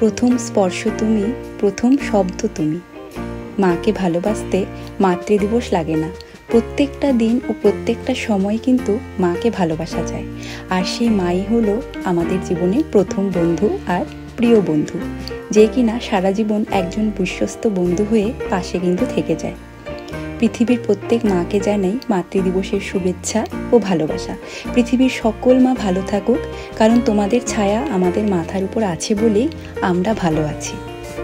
প্রথম স্পর্শ তুমি, প্রথম শব্দ তুমি। মাকে ভালোবাসতে মাতৃদিবস লাগে না, প্রত্যেকটা দিন ও প্রত্যেকটা সময় কিন্তু মাকে ভালোবাসা যায়। আর সেই মাই হলো আমাদের জীবনের প্রথম বন্ধু আর প্রিয় বন্ধু, যে কিনা সারা জীবন একজন বিশ্বস্ত বন্ধু হয়ে পাশে কিন্তু থেকে যায়। পৃথিবীর প্রত্যেক মাকে জানাই মাতৃদিবসের শুভেচ্ছা ও ভালোবাসা। পৃথিবীর সকল মা ভালো থাকুক, কারণ তোমাদের ছায়া আমাদের মাথার উপর আছে বলেই আমরা ভালো আছি।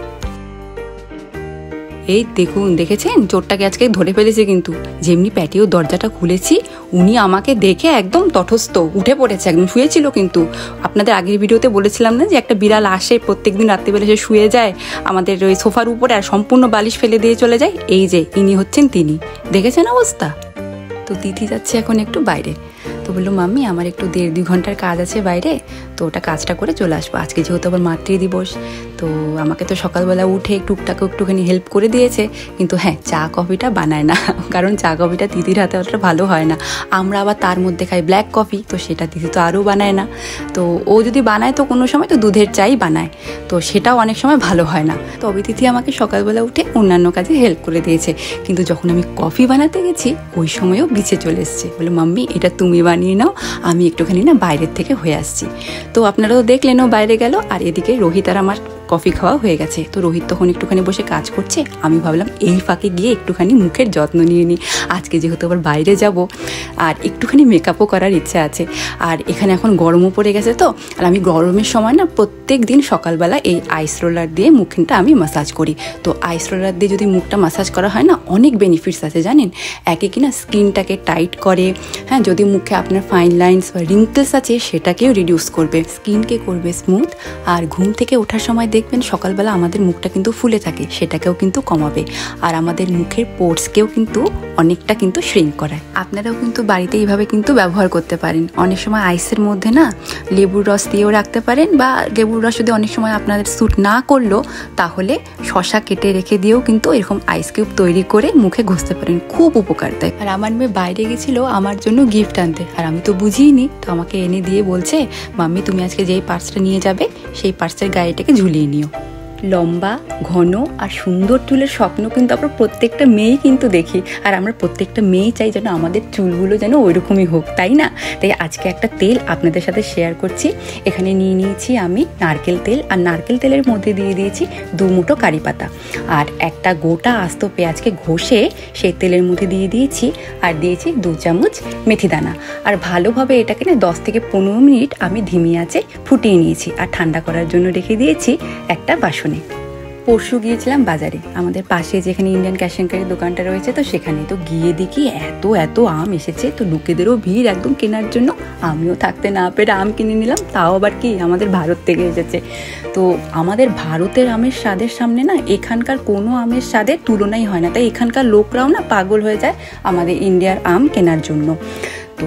এই দেখুন, দেখেছেন চোরটাকে আজকে ধরে ফেলেছে। কিন্তু যেমনি প্যাটিও দরজাটা খুলেছি, উনি আমাকে দেখে একদম তটস্থ উঠে পড়েছে, একদম শুয়েছিল। কিন্তু আপনাদের আগের ভিডিওতে বলেছিলাম না যে একটা বিড়াল আসে প্রত্যেকদিন রাত্রিবেলা, সে শুয়ে যায় আমাদের ওই সোফার উপরে আর সম্পূর্ণ বালিশ ফেলে দিয়ে চলে যায়। এই যে ইনি হচ্ছেন তিনি, দেখেছেন অবস্থা। তো তিথি যাচ্ছে এখন একটু বাইরে, তো বললো মাম্মি আমার একটু 1.5-2 ঘন্টার কাজ আছে বাইরে, তো ওটা কাজটা করে চলে আসবো। আজকে যেহেতু আবার মাতৃদিবস, তো আমাকে তো সকালবেলা উঠে একটুখানি হেল্প করে দিয়েছে। কিন্তু হ্যাঁ, চা কফিটা বানায় না, কারণ চা কফিটা দিদির হাতে অতটা ভালো হয় না। আমরা আবার তার মধ্যে খাই ব্ল্যাক কফি, তো সেটা দিদি তো আরও বানায় না। তো ও যদি বানায় তো কোনো সময় তো দুধের চাই বানায়, তো সেটাও অনেক সময় ভালো হয় না। তবে তিথি আমাকে সকালবেলা উঠে অন্যান্য কাজে হেল্প করে দিয়েছে। কিন্তু যখন আমি কফি বানাতে গেছি, ওই সময়ও বিছে চলে এসছে, বলে মাম্মি এটা তুমি বানিয়ে নাও, আমি একটুখানি না বাইরের থেকে হয়ে আসছি। তো আপনারাও দেখলেনও বাইরে গেল, আর এদিকে রোহিত আর আমার কফি খাওয়া হয়ে গেছে। তো রোহিত তখন একটুখানি বসে কাজ করছে, আমি ভাবলাম এই ফাঁকে গিয়ে একটুখানি মুখের যত্ন নিয়ে নিই। আজকে যেহেতু আবার বাইরে যাব, আর একটুখানি মেকআপও করার ইচ্ছা আছে। আর এখানে এখন গরমও পড়ে গেছে, তো আর আমি গরমের সময় না প্রত্যেক দিন সকালবেলা এই আইস রোলার দিয়ে মুখটা আমি মাসাজ করি। তো আইস রোলার দিয়ে যদি মুখটা মাসাজ করা হয় না, অনেক বেনিফিটস আছে জানেন। একে কিনা স্কিনটাকে টাইট করে, হ্যাঁ, যদি মুখে আপনার ফাইন লাইন্স বা রিঙ্কলস আছে সেটাকেও রিডিউস করবে, স্কিনকে করবে স্মুথ। আর ঘুম থেকে ওঠার সময় দেখবেন সকালবেলা আমাদের মুখটা কিন্তু ফুলে থাকে, সেটাকেও কিন্তু কমাবে। আর আমাদের মুখের পোর্সকেও কিন্তু অনেকটা কিন্তু শ্রিঙ্ক করায়। আপনারাও কিন্তু বাড়িতে এইভাবে কিন্তু ব্যবহার করতে পারেন। অনেক সময় আইসের মধ্যে না লেবুর রস দিয়েও রাখতে পারেন, বা লেবুর রস যদি অনেক সময় আপনাদের স্যুট না করলো, তাহলে শশা কেটে রেখে দিয়েও কিন্তু এরকম আইস কিউব তৈরি করে মুখে ঘষতে পারেন, খুব উপকার দেয়। আর আমার মেয়ে বাইরে গেছিল আমার জন্য গিফট আনতে, আর আমি তো বুঝিনি, তো আমাকে এনে দিয়ে বলছে মাম্মি তুমি আজকে যেই পার্সটা নিয়ে যাবে সেই পার্সের গায়েটাকে ঝুলিয়ে নিও। লম্বা, ঘন আর সুন্দর চুলের স্বপ্ন কিন্তু আমরা প্রত্যেকটা মেয়েই কিন্তু দেখি, আর আমরা প্রত্যেকটা মেয়েই চাই যেন আমাদের চুলগুলো যেন ওইরকমই হোক, তাই না? তাই আজকে একটা তেল আপনাদের সাথে শেয়ার করছি। এখানে নিয়ে নিয়েছি আমি নারকেল তেল, আর নারকেল তেলের মধ্যে দিয়ে দিয়েছি 2 মুঠো কারি পাতা, আর একটা গোটা আস্ত পেঁয়াজকে ঘষে সেই তেলের মধ্যে দিয়ে দিয়েছি, আর দিয়েছি 2 চামচ মেথি দানা। আর ভালোভাবে এটাকে না 10 থেকে 15 মিনিট আমি ধিমি আঁচে ফুটিয়ে নিয়েছি, আর ঠান্ডা করার জন্য রেখে দিয়েছি একটা বাসনে। পরশু গিয়েছিলাম বাজারে, আমাদের পাশে যেখানে ইন্ডিয়ান ক্যাশ এন্ড ক্যারি দোকানটা রয়েছে, তো সেখানে তো গিয়ে দেখি এত আম এসেছে, তো লোকেদেরও ভিড় একদম কেনার জন্য। আমিও থাকতে না পেরে আম কিনে নিলাম, তাও আবার কি আমাদের ভারত থেকে এসেছে। তো আমাদের ভারতের আমের স্বাদের সামনে না এখানকার কোনো আমের স্বাদের তুলনাই হয় না, তাই এখানকার লোকরাও না পাগল হয়ে যায় আমাদের ইন্ডিয়ার আম কেনার জন্য। তো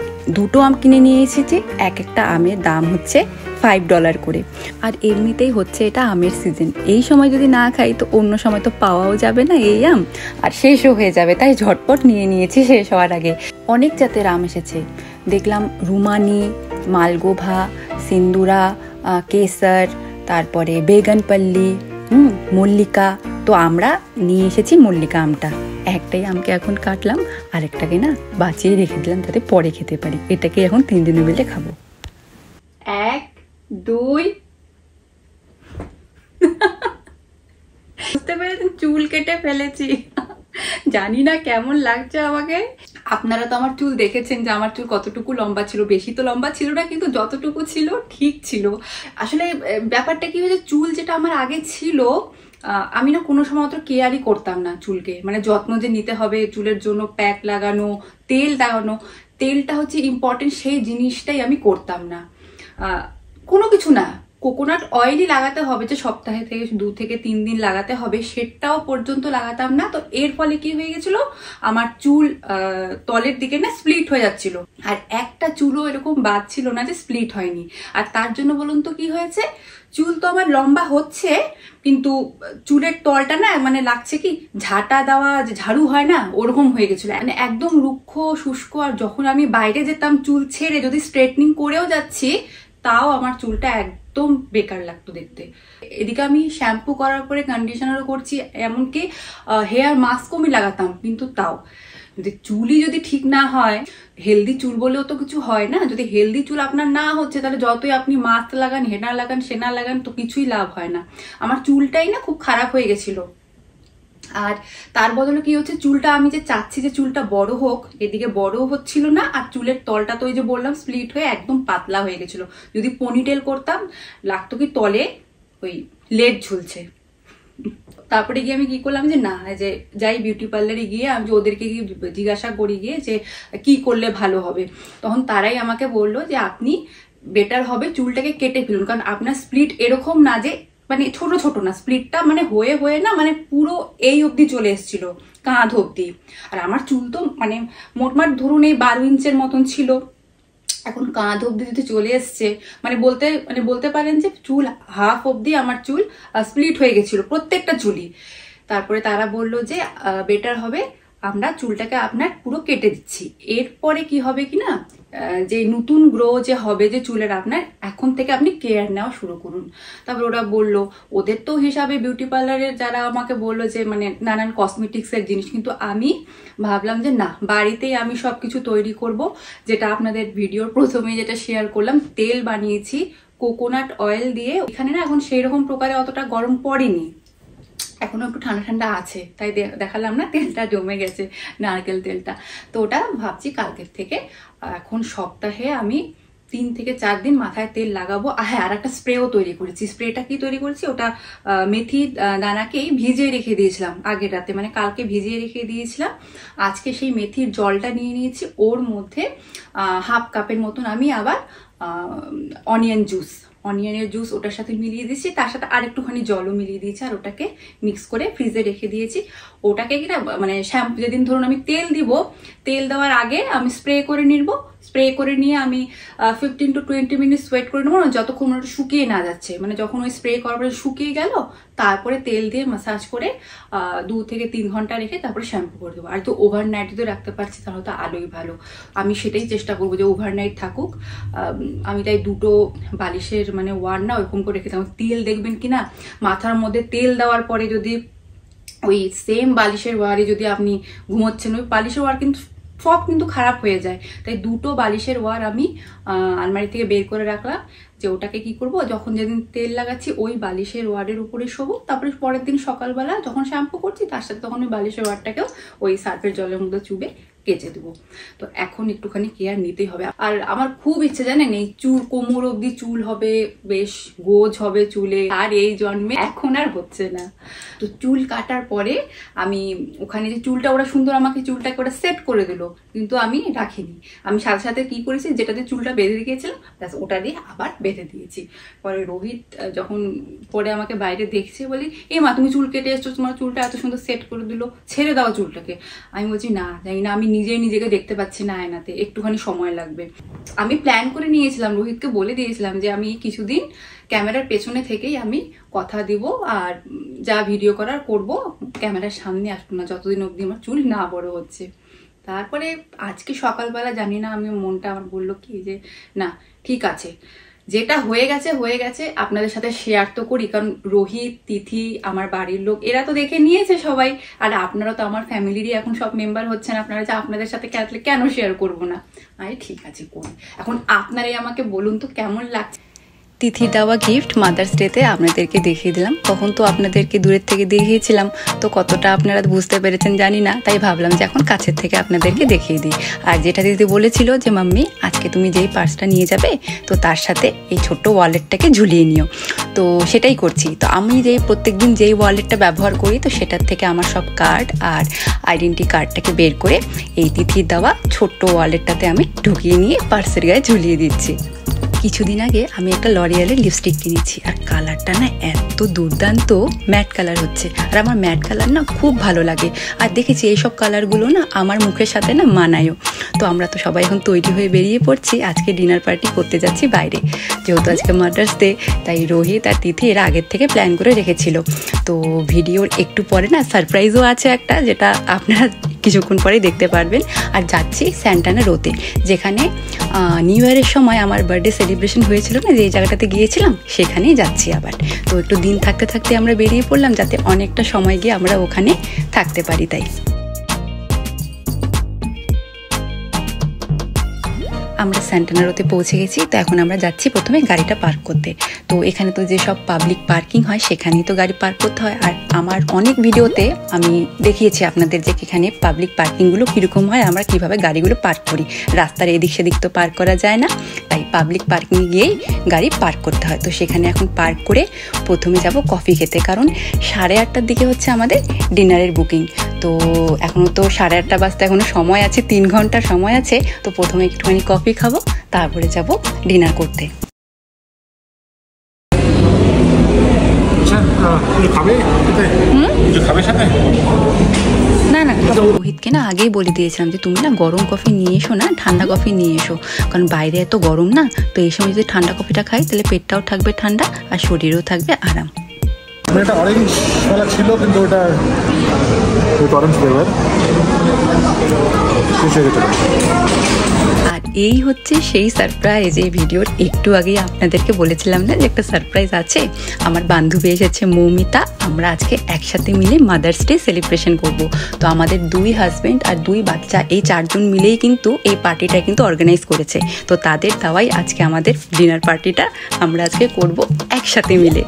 2টো আম কিনে নিয়ে এসেছি, একটা আমের দাম হচ্ছে $5 করে। আর এমনিতেই হচ্ছে এটা আমের সিজন, এই সময় যদি না খাই তো অন্য সময় তো পাওয়াও যাবে না এই আম, আর শেষও হয়ে যাবে, তাই ঝটপট নিয়ে নিয়েছি শেষ হওয়ার আগে। অনেক জাতের আম এসেছে, দেখলাম রুমানি, মালগোভা, সিন্দুরা, কেসার, তারপরে বেগনপল্লী, মল্লিকা। তো আমরা নিয়ে এসেছি মল্লিকা আমটা। একটাই আমকে এখন কাটলাম, আরেকটাকে না বাঁচিয়ে রেখে দিলাম যাতে পরে খেতে পারি। এটাকে এখন 3 দিনের বেলে খাবো। 1, 2 বুঝতে পেরেছেন, চুল কেটে ফেলেছি। জানি না কেমন লাগছে আমাকে। আপনারা তো আমার চুল দেখেছেন যে আমার চুল কতটুকু লম্বা ছিল, বেশি তো লম্বা ছিল না, কিন্তু যতটুকু ছিল ঠিক ছিল। আসলে ব্যাপারটা কি হয়েছে, চুল যেটা আমার আগে ছিল, আমি না কোনো সময় অত কেয়ারই করতাম না চুলকে, মানে যত্ন যে নিতে হবে চুলের জন্য, প্যাক লাগানো, তেল লাগানো, তেলটা হচ্ছে ইম্পর্টেন্ট, সেই জিনিসটাই আমি করতাম না। কোনো কিছু না, কোকোনাট অয়েলই লাগাতে হবে, যে সপ্তাহে থেকে 2 থেকে 3 দিন লাগাতে হবে, সেটাও পর্যন্ত লাগাতাম না। তো এর ফলে কি হয়ে গেছিল, আমার চুল তলের দিকে না স্প্লিট হয়ে যাচ্ছিল, আর একটা চুলও এরকম বাদ ছিল না যে স্প্লিট হয়নি। আর তার জন্য বলুন তো কি হয়েছে, চুল তো আমার লম্বা হচ্ছে, কিন্তু চুলের তলটা না মানে লাগছে কি ঝাঁটা দেওয়া যে ঝাড়ু হয় না, ওরকম হয়ে গেছিল, মানে একদম রুক্ষ শুষ্ক। আর যখন আমি বাইরে যেতাম চুল ছেড়ে যদি স্ট্রেটনিং করেও যাচ্ছি, তাও আমার চুলটা একদম বেকার লাগতো দেখতে। এদিকে আমি শ্যাম্পু করার পরে কন্ডিশনারও করছি, এমনকি হেয়ার মাস্কও আমি লাগাতাম, কিন্তু তাও যদি চুলই যদি ঠিক না হয়, হেলদি চুল বলেও তো কিছু হয় না, যদি হেলদি চুল আপনার না হচ্ছে তাহলে যতই আপনি মাস্ক লাগান, হেনা লাগান, সেনা লাগান, তো কিছুই লাভ হয় না। আমার চুলটাই না খুব খারাপ হয়ে গেছিল। আর তার বদলে কি হচ্ছে, চুলটা আমি যে চাচ্ছি যে চুলটা বড় হোক, এদিকে বড়ও হচ্ছিল না, আর চুলের তলটা তো ওই যে বললাম স্প্লিট হয়ে একদম পাতলা হয়ে গেছিল। যদি পনিটেল করতাম লাগতো কি তলে ওই লেড ঝুলছে। তারপরে গিয়ে আমি কি করলাম যে না, যে যাই বিউটি পার্লারে গিয়ে আমি ওদেরকে গিয়ে জিজ্ঞাসা করি গিয়ে যে কি করলে ভালো হবে। তখন তারাই আমাকে বললো যে আপনি বেটার হবে চুলটাকে কেটে ফেলুন, কারণ আপনার স্প্লিট এরকম না যে মানে ছোট ছোট না, স্প্লিটটা মানে হয়ে হয়ে না মানে পুরো এই অবধি চলে এসেছিল, কাঁধ অবধি। আর আমার চুল তো মানে মোটমাট ধরুন এই 12 ইঞ্চের মতন ছিল, এখন কাঁধ অব্দি যদি চলে এসছে মানে বলতে পারেন যে চুল হাফ অব্দি আমার চুল স্প্লিট হয়ে গেছিল, প্রত্যেকটা চুলই। তারপরে তারা বললো যে বেটার হবে আমরা চুলটাকে আপনার পুরো কেটে দিচ্ছি, এরপরে কি হবে কিনা যে নতুন গ্রো যে হবে যে চুলের আপনার, এখন থেকে আপনি কেয়ার নেওয়া শুরু করুন। তারপর ওরা বললো, ওদের তো হিসাবে বিউটি পার্লারের যারা আমাকে বললো যে মানে নানান কসমেটিক্সের জিনিস, কিন্তু আমি ভাবলাম যে না, বাড়িতেই আমি সবকিছু তৈরি করব। যেটা আপনাদের ভিডিওর প্রথমে যেটা শেয়ার করলাম, তেল বানিয়েছি কোকোনাট অয়েল দিয়ে। এখানে না এখন সেই রকম প্রকারে অতটা গরম পড়েনি, এখনো একটু ঠান্ডা ঠান্ডা আছে, তাই দেখালাম না, তেলটা জমে গেছে, নারকেল তেলটা। তো ওটা ভাবছি কালকের থেকে এখন সপ্তাহে আমি 3 থেকে 4 দিন মাথায় তেল লাগাবো। হ্যাঁ, আর একটা স্প্রেও তৈরি করেছি। স্প্রেটা কি তৈরি করেছি, ওটা মেথি দানাকেই ভিজিয়ে রেখে দিয়েছিলাম আগের রাতে, মানে কালকে ভিজিয়ে রেখে দিয়েছিলাম। আজকে সেই মেথির জলটা নিয়ে নিয়েছি, ওর মধ্যে হাফ কাপের মতন আমি আবার অনিয়নের জুস ওটার সাথে মিলিয়ে দিয়েছি, তার সাথে আর একটুখানি জলও মিলিয়ে দিয়েছি, আর ওটাকে মিক্স করে ফ্রিজে রেখে দিয়েছি। ওটাকে কিনা মানে শ্যাম্পু যেদিন ধরুন আমি তেল দিব, তেল দেওয়ার আগে আমি স্প্রে করে নিব, স্প্রে করে নিয়ে আমি 15 to 20 মিনিট ওয়েট করে নেবো, যতক্ষণ ওটা শুকিয়ে না যাচ্ছে, মানে যখন ওই স্প্রে করার পরে শুকিয়ে গেল, তারপরে তেল দিয়ে মাসাজ করে 2 থেকে 3 ঘন্টা রেখে তারপরে শ্যাম্পু করে দেবো। আর তো ওভারনাইট যদি রাখতে পারছি তাহলে তো আলোই ভালো, আমি সেটাই চেষ্টা করবো যে ওভারনাইট থাকুক। আমি তাই 2টো বালিশের মানে ওয়ার না ওইরকম করে রেখে দেবো। তেল দেখবেন কিনা মাথার মধ্যে তেল দেওয়ার পরে যদি ওই সেম বালিশের ওয়ারে যদি আপনি ঘুমোচ্ছেন, ওই বালিশের ওয়ার কিন্তু সব কিন্তু খারাপ হয়ে যায়। তাই 2টো বালিশের ওয়ার আমি আলমারি থেকে বের করে রাখলাম, যে ওটাকে কি করব, যখন যেদিন তেল লাগাচ্ছি ওই বালিশের ওয়ার্ডের উপরে শোবো, তারপরে পরের দিন সকালবেলা যখন শ্যাম্পু করছি তার সাথে তখন ওই বালিশের ওয়ার্ডটাকেও ওই সার্ফের জলের মধ্যে চুবে কেচে দেবো। তো এখন একটুখানি কেয়ার নিতেই হবে। আর আমার খুব ইচ্ছে জানেন এই চুল কোমর অব্দি চুল হবে, বেশ গোজ হবে চুলে, আর এই জন্মে এখন আর হচ্ছে না। তো চুল কাটার পরে আমি ওখানে যে চুলটা ওরা সুন্দর আমাকে চুলটাকে ওরা সেট করে দিল, কিন্তু আমি রাখিনি। আমি সাথে সাথে কি করেছি, যেটাতে চুলটা বেঁধে রেখেছিলাম ওটা দিয়ে আবার বেঁধে দিয়েছি। পরে রোহিত যখন পরে আমাকে বাইরে দেখছে, বলি এ মা তুমি চুল কেটে এসছো, তোমার চুলটা এত সুন্দর সেট করে দিল, ছেড়ে দাও চুলটাকে। আমি বলছি না, জানি না, আমি নিজেকে দেখতে পাচ্ছি না আয়নাতে, একটুখানি সময় লাগবে। আমি প্ল্যান করে নিয়েছিলাম, রোহিতকে বলে দিয়েছিলাম যে আমি কিছুদিন ক্যামেরার পেছনে থেকেই আমি কথা দিব, আর যা ভিডিও করার করব, ক্যামেরার সামনে আসবো না যতদিন অবধি আমার চুল না বড় হচ্ছে। তারপরে আজকে সকালবেলা জানি না আমি মনটা আমার বললো কি যে না ঠিক আছে, যেটা হয়ে গেছে, আপনাদের সাথে শেয়ার তো করি, কারণ রোহিত, তিথি, আমার বাড়ির লোক এরা তো দেখে নিয়েছে সবাই, আর আপনারা তো আমার ফ্যামিলিরই এখন সব মেম্বার হচ্ছেন, আপনারা যে আপনাদের সাথে কেন শেয়ার করবো না। আরে ঠিক আছে করি। এখন আপনারাই আমাকে বলুন তো কেমন লাগছে। তিথির দেওয়া গিফট মাদার্স ডেতে আপনাদেরকে দেখিয়ে দিলাম। তখন তো আপনাদেরকে দূরের থেকে দেখিয়েছিলাম, তো কতটা আপনারা বুঝতে পেরেছেন জানি না, তাই ভাবলাম যে এখন কাছের থেকে আপনাদেরকে দেখিয়ে দিই। আর যেটা দিদি বলেছিল যে মাম্মি আজকে তুমি যেই পার্সটা নিয়ে যাবে, তো তার সাথে এই ছোট্ট ওয়ালেটটাকে ঝুলিয়ে নিও, তো সেটাই করছি। তো আমি প্রত্যেকদিন যেই ওয়ালেটটা ব্যবহার করি, তো সেটার থেকে আমার সব কার্ড আর আইডেন্টি কার্ডটাকে বের করে এই তিথির দেওয়া ছোট্ট ওয়ালেটটাতে আমি ঢুকিয়ে নিয়ে পার্সের গায়ে ঝুলিয়ে দিচ্ছি। কিছুদিন আগে আমি একটা লরিয়ালের লিপস্টিক কিনেছি, আর কালারটা না এত দুর্দান্ত ম্যাট কালার হচ্ছে, আর আমার ম্যাট কালার না খুব ভালো লাগে। আর দেখেছি এইসব কালারগুলো না আমার মুখের সাথে না মানায়ও। তো আমরা তো সবাই এখন তৈরি হয়ে বেরিয়ে পড়ছি, আজকে ডিনার পার্টি করতে যাচ্ছি বাইরে। যেহেতু আজকে মাদার্স ডে, তাই রোহিত আর তিথি এরা আগের থেকে প্ল্যান করে রেখেছিল। তো ভিডিওর একটু পরে না সারপ্রাইজও আছে একটা, যেটা আপনারা কিছুক্ষণ পরেই দেখতে পারবেন। আর যাচ্ছি স্যান্টানা রোতে, যেখানে নিউ ইয়ারের সময় আমার বার্থডে সেলিব্রেশন হয়েছিল না, যে জায়গাটাতে গিয়েছিলাম সেখানেই যাচ্ছি আবার। তো একটু দিন থাকতে থাকতে আমরা বেরিয়ে পড়লাম, যাতে অনেকটা সময় গিয়ে আমরা ওখানে থাকতে পারি। তাই আমরা স্যান্টানা রোতে পৌঁছে গেছি। তো এখন আমরা যাচ্ছি প্রথমে গাড়িটা পার্ক করতে। তো এখানে তো যেসব পাবলিক পার্কিং হয় সেখানেই তো গাড়ি পার্ক করতে হয়। আর আমার অনেক ভিডিওতে আমি দেখিয়েছি আপনাদের যে এখানে পাবলিক পার্কিংগুলো কীরকম হয়, আমরা কিভাবে গাড়িগুলো পার্ক করি। রাস্তার এদিক সেদিক তো পার্ক করা যায় না, তাই পাবলিক পার্কিংয়ে গিয়েই গাড়ি পার্ক করতে হয়। তো সেখানে এখন পার্ক করে প্রথমে যাব কফি খেতে, কারণ 8:30টার দিকে হচ্ছে আমাদের ডিনারের বুকিং। তো এখনও তো 8:30 বাজতে এখনও সময় আছে, 3 ঘন্টা সময় আছে। তো প্রথমে একটুখানি কফি খাবো, তারপরে যাব ডিনার করতে। না না, রোহিতকে না আগেই বলে দিয়েছিলাম যে তুমি না গরম কফি নিয়ে এসো না, ঠান্ডা কফি নিয়ে এসো, কারণ বাইরে এত গরম না। তো এই সময় যদি ঠান্ডা কফিটা খাই তাহলে পেটটাও থাকবে ঠান্ডা আর শরীরও থাকবে আরাম। এটা অরেঞ্জ ওয়ালা ছিল, কিন্তু ওটা অরেঞ্জ ফ্লেভার। আর এই হচ্ছে সেই সারপ্রাইজ। এই ভিডিওর একটু আগেই আপনাদেরকে বলেছিলাম না যে একটা সারপ্রাইজ আছে। আমার বান্ধবী এসেছে মৌমিতা, আমরা আজকে একসাথে মিলে মাদার্স ডে সেলিব্রেশন করব। তো আমাদের 2 হাজব্যান্ড আর 2 বাচ্চা, এই 4 জন মিলেই কিন্তু এই পার্টিটা কিন্তু অর্গানাইজ করেছে। তো তাদের দাওয়াই আজকে আমাদের ডিনার পার্টিটা আমরা আজকে করব একসাথে মিলে।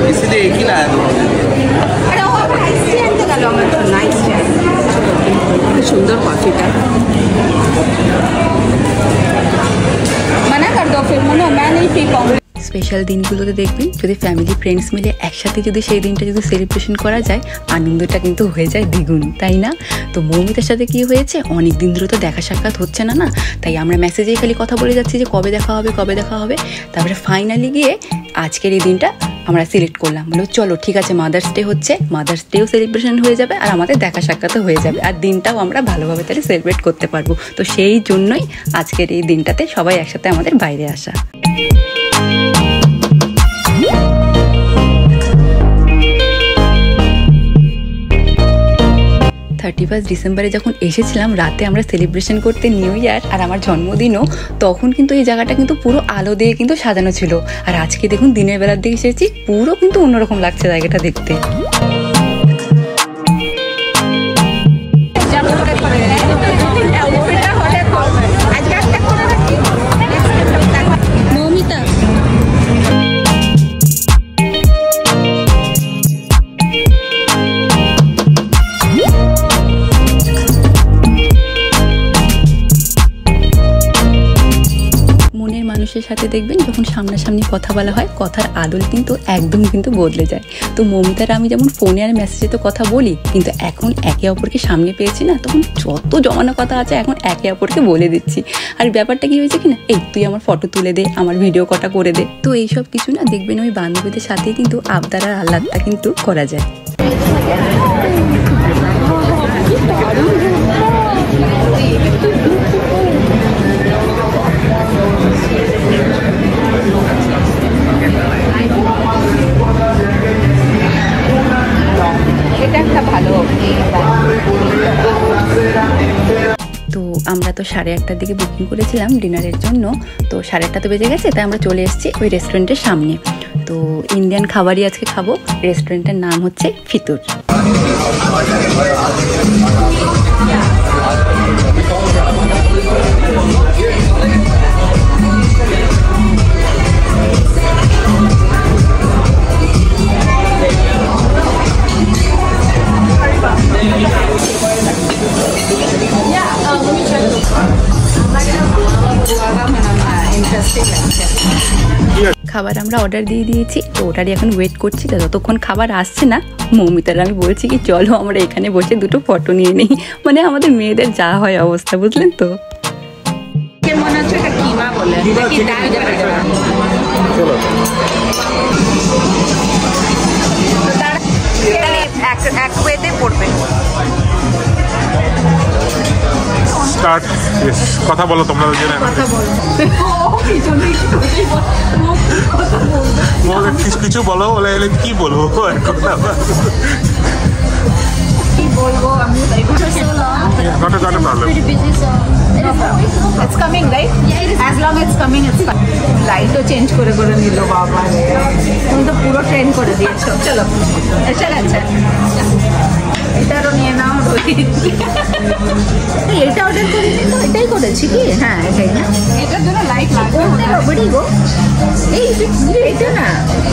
সুন্দর কফিটা স্পেশাল দিনগুলোতে দেখবেন যদি ফ্যামিলি ফ্রেন্ডস মিলে একসাথে যদি সেই দিনটা যদি সেলিব্রেশন করা যায়, আনন্দটা কিন্তু হয়ে যায় দ্বিগুণ, তাই না? তো মৌমিতার সাথে কি হয়েছে, অনেক দিন ধরে তো দেখা সাক্ষাৎ হচ্ছে না, তাই আমরা মেসেজেই খালি কথা বলে যাচ্ছি যে কবে দেখা হবে কবে দেখা হবে। তারপরে ফাইনালি গিয়ে আজকের এই দিনটা আমরা সিলেক্ট করলাম, বলো চলো ঠিক আছে, মাদার্স ডে হচ্ছে, মাদার্স ডেও সেলিব্রেশন হয়ে যাবে আর আমাদের দেখা সাক্ষাৎও হয়ে যাবে, আর দিনটাও আমরা ভালোভাবে তাহলে সেলিব্রেট করতে পারবো। তো সেই জন্যই আজকের এই দিনটাতে সবাই একসাথে আমাদের বাইরে আসা। 31 ডিসেম্বরে যখন এসেছিলাম রাতে আমরা সেলিব্রেশন করতে নিউ ইয়ার আর আমার জন্মদিনও, তখন কিন্তু এই জায়গাটা কিন্তু পুরো আলো দিয়ে কিন্তু সাজানো ছিল। আর আজকে দেখুন দিনের বেলার দিকে এসেছি, পুরো কিন্তু অন্যরকম লাগছে জায়গাটা দেখতে। মানুষের সাথে দেখবেন যখন সামনাসামনি কথা বলা হয়, কথার আদল কিন্তু একদম কিন্তু বদলে যায়। তো মৌমিতার আমি যেমন ফোনে আর মেসেজে তো কথা বলি, কিন্তু এখন একে অপরকে সামনে পেয়েছি না, তখন যত জমানো কথা আছে এখন একে অপরকে বলে দিচ্ছি। আর ব্যাপারটা কি হয়েছে কিনা, এই তুই আমার ফটো তুলে দে, আমার ভিডিও কটা করে দে। তো এইসব কিছু না দেখবেন ওই বান্ধবীদের সাথেই কিন্তু আবদার আর আহ্লাদটা কিন্তু করা যায়। তো আমরা তো 8:30টার দিকে বুকিং করেছিলাম ডিনারের জন্য, তো 8:30 তো বেজে গেছে, তাই আমরা চলে এসেছি ওই রেস্টুরেন্টের সামনে। তো ইন্ডিয়ান খাবারই আজকে খাবো। রেস্টুরেন্টের নাম হচ্ছে ফিতুর। খাবার আমরা অর্ডার দিয়ে দিয়েছি, তো ওটারই এখন ওয়েট করছি। যতক্ষণ খাবার আসছে না, মৌমিতার আমি বলছি কি চলো আমরা এখানে বসে দুটো ফটো নিয়ে নিই। মানে আমাদের মেয়েদের যা হয় অবস্থা, বুঝলেন তো। মনে হচ্ছে এটা কিমা বলে, এক ওয়েতে পড়বে। স্টার্ট, কথা বলো তোমরা দুজনে। কথা বলো, কিছু বলো। বলে কি বলবো, কি বলবো আমি It's coming, right? As long as it's coming, it's fine. লাইটও চেঞ্জ করে নিল বাবা, তুমি তো পুরো ট্রেন করে দিয়েছো। চলো এসে গেছে, এটারও নিয়ে নাও। এটা অর্ডার করে নিল, এটাই করেছি কি? হ্যাঁ এটাই না, এটার জন্য লাইট লাগবে গো। এইটা না,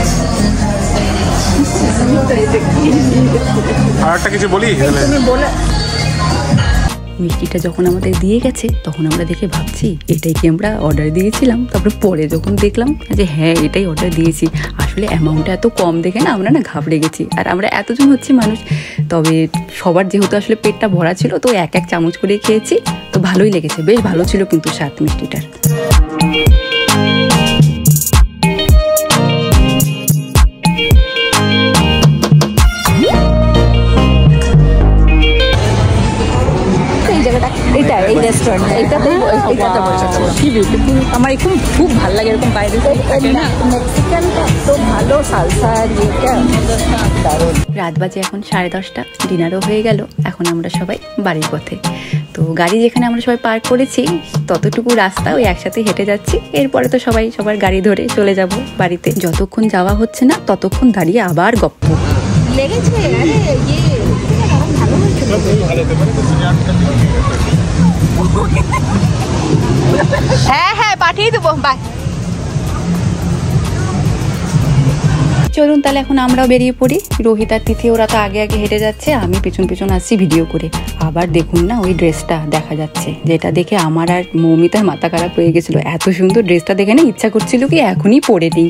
আর একটা কিছু বলি, তুমি বলে মিষ্টিটা যখন আমাদের দিয়ে গেছে তখন আমরা দেখে ভাবছি এটাই কি আমরা অর্ডার দিয়েছিলাম। তারপরে পরে যখন দেখলাম যে হ্যাঁ এটাই অর্ডার দিয়েছি, আসলে অ্যামাউন্টটা এত কম দেখে না আমরা না ঘাবড়ে গেছি। আর আমরা এতজন হচ্ছি মানুষ, তবে সবার যেহেতু আসলে পেটটা ভরা ছিল তো এক এক চামচ করে খেয়েছি, তো ভালোই লেগেছে, বেশ ভালো ছিল কিন্তু স্বাদ মিষ্টিটার। এই রেস্টুরেন্ট এইটাতে বসেছিল, কি বিউটিফুল, আমার এখন খুব ভালো লাগে এরকম বাইরে না। মেক্সিকানটা তো ভালো, সালসা আর ইয়েটা দারুণ। রাত বাজে এখন 10:30, ডিনারও হয়ে গেল, এখন আমরা সবাই বাড়ির পথে। তো গাড়ি যেখানে আমরা সবাই পার্ক করেছি ততটুকু রাস্তা ওই একসাথে হেঁটে যাচ্ছি, এরপরে তো সবাই সবার গাড়ি ধরে চলে যাব বাড়িতে। যতক্ষণ যাওয়া হচ্ছে না ততক্ষণ দাঁড়িয়ে আবার গপ্প লেগেছে। হ্যাঁ হ্যাঁ পাঠিয়ে দেবো, বাই। চলুন তাহলে এখন আমরাও বেরিয়ে পড়ি। রোহিত আর তিথি ওরা তো আগে আগে হেঁটে যাচ্ছে, আমি পেছন পেছন আসছি ভিডিও করে। আবার দেখুন না ওই ড্রেসটা দেখা যাচ্ছে, যেটা দেখে আমার আর মৌমিতার মাথা খারাপ হয়ে গেছিলো। এত সুন্দর ড্রেসটা দেখে না ইচ্ছা করছিল কি এখনই পরে নিই।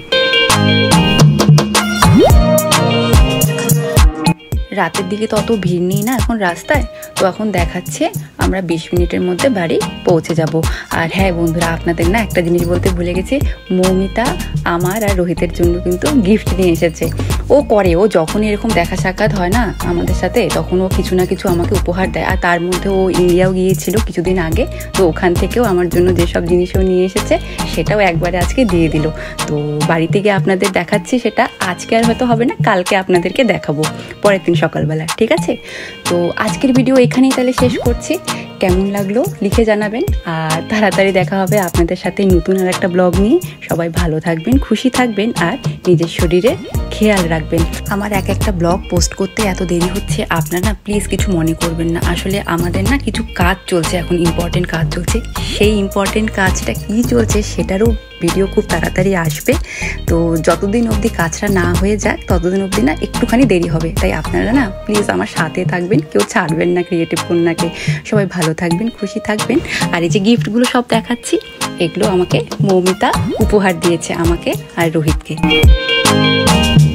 রাতের দিকে তো অত ভিড় নেই না এখন রাস্তায়, তো এখন দেখাচ্ছে আমরা 20 মিনিটের মধ্যে বাড়ি পৌঁছে যাব। আর হ্যাঁ বন্ধুরা, আপনাদের না একটা জিনিস বলতে ভুলে গেছি, মৌমিতা আমার আর রোহিতের জন্য কিন্তু গিফট নিয়ে এসেছে। ও যখন এরকম দেখা সাক্ষাৎ হয় না আমাদের সাথে, তখন ও কিছু না কিছু আমাকে উপহার দেয়। আর তার মধ্যে ও ইন্ডিয়াও গিয়েছিল কিছুদিন আগে, তো ওখান থেকেও আমার জন্য যেসব জিনিসও নিয়ে এসেছে সেটাও একবারে আজকে দিয়ে দিল। তো বাড়িতে গিয়ে আপনাদের দেখাচ্ছি, সেটা আজকে আর হয়তো হবে না, কালকে আপনাদেরকে দেখাবো পরের দিন সকালবেলা, ঠিক আছে? তো আজকের ভিডিও এখানেই তাহলে শেষ করছি। কেমন লাগলো লিখে জানাবেন, আর তাড়াতাড়ি দেখা হবে আপনাদের সাথে নতুন আর একটা ব্লগ নিয়ে। সবাই ভালো থাকবেন, খুশি থাকবেন, আর নিজের শরীরে খেয়াল রাখবেন। আমার একটা ব্লগ পোস্ট করতে এত দেরি হচ্ছে, আপনারা না প্লিজ কিছু মনে করবেন না। আসলে আমাদের না কিছু কাজ চলছে, এখন ইম্পর্টেন্ট কাজ চলছে। সেই ইম্পর্টেন্ট কাজটা কি চলছে সেটারও ভিডিও খুব তাড়াতাড়ি আসবে। তো যতদিন অবধি কাজটা না হয়ে যায় ততদিন অবধি না একটুখানি দেরি হবে, তাই আপনারা না প্লিজ আমার সাথে থাকবেন, কেউ ছাড়বেন না ক্রিয়েটিভ কন্যাকে। সবাই ভালো থাকবেন, খুশি থাকবেন। আর এই যে গিফটগুলো সব দেখাচ্ছি, এগুলো আমাকে মৌমিতা উপহার দিয়েছে, আমাকে আর রোহিতকে।